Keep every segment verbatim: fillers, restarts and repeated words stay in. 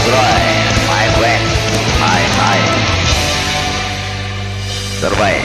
Roy, my friend. Hai, hai. Terbaik.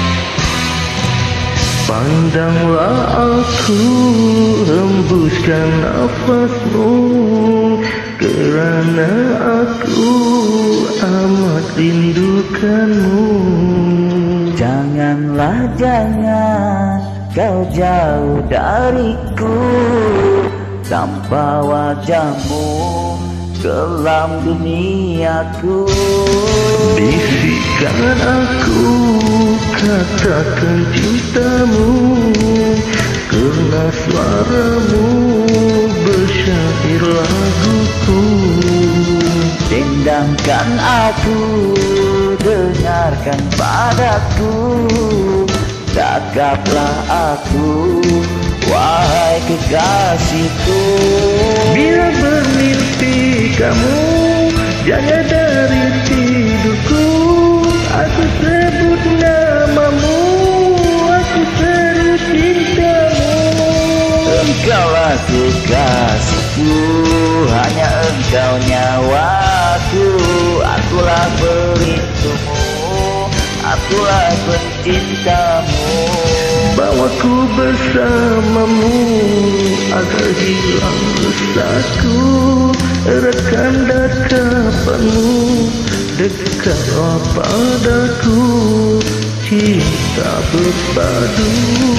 Pandanglah aku, hembuskan nafasmu, kerana aku amat rindukanmu. Janganlah, jangan kau jauh dariku, tanpa wajahmu kelam duniaku. Bisikkan aku, katakan cintamu, kerana suaramu bersyair laguku. Dendangkan aku, dengarkan padaku, cakaplah aku, wahai kekasihku. Bila bermimpi kamu jaga dari tidurku, aku sebut namamu, aku seru cintamu. Engkaulah kekasihku, hanya engkau nyawaku. Akulah pelitumu, akulah pencintamu. Bawaku bersamamu agar hilang resahku. Eratkan dekapanmu, dekatlah padaku, cinta berpadu.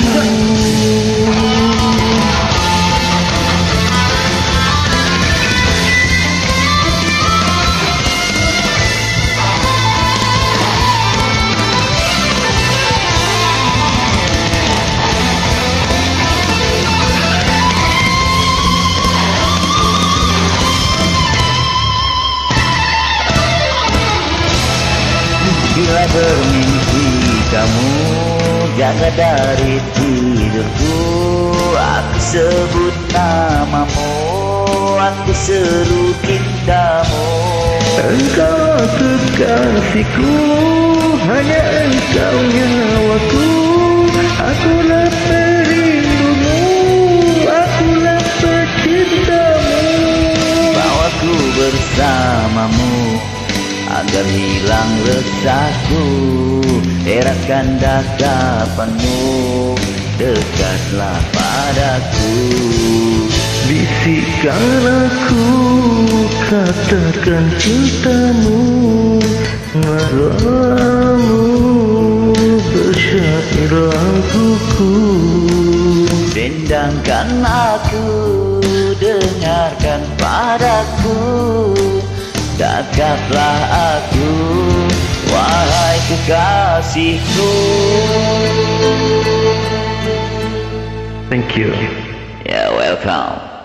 Bila bermimpi kamu jaga dari tidurku, aku sebut namamu, aku seru cintamu. Engkau kekasihku, hanya engkau nyawaku. Akulah perindumu, akulah pecintamu. Bawaku bersamamu agar hilang resahku. Eratkan dekapanmu, dekatlah padaku. Bisikkan aku, katakan cintamu, naramu bersyair laguku. Dendangkan aku, dengarkan padaku, dekatlah aku, wahai kekasihku. Thank you. Yeah, welcome.